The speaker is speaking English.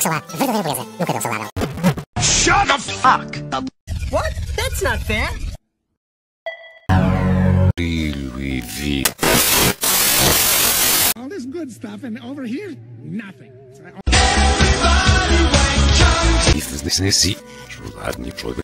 Shut the fuck up! What? That's not fair. All this good stuff, and over here, nothing. If this is ladny człowiek.